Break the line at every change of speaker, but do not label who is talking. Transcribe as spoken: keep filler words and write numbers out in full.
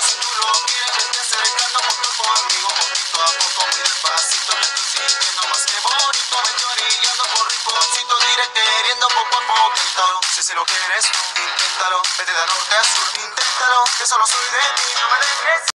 si tú lo quieres, vente acercando poco conmigo, poquito a poco, muy despacito, me estoy sintiendo más que bonito, me estoy orillando por rinconcito, diré queriendo poco a poco, inténtalo, si si lo quieres, inténtalo, vete de norte a sur, inténtalo, que solo soy de ti, no me dejes.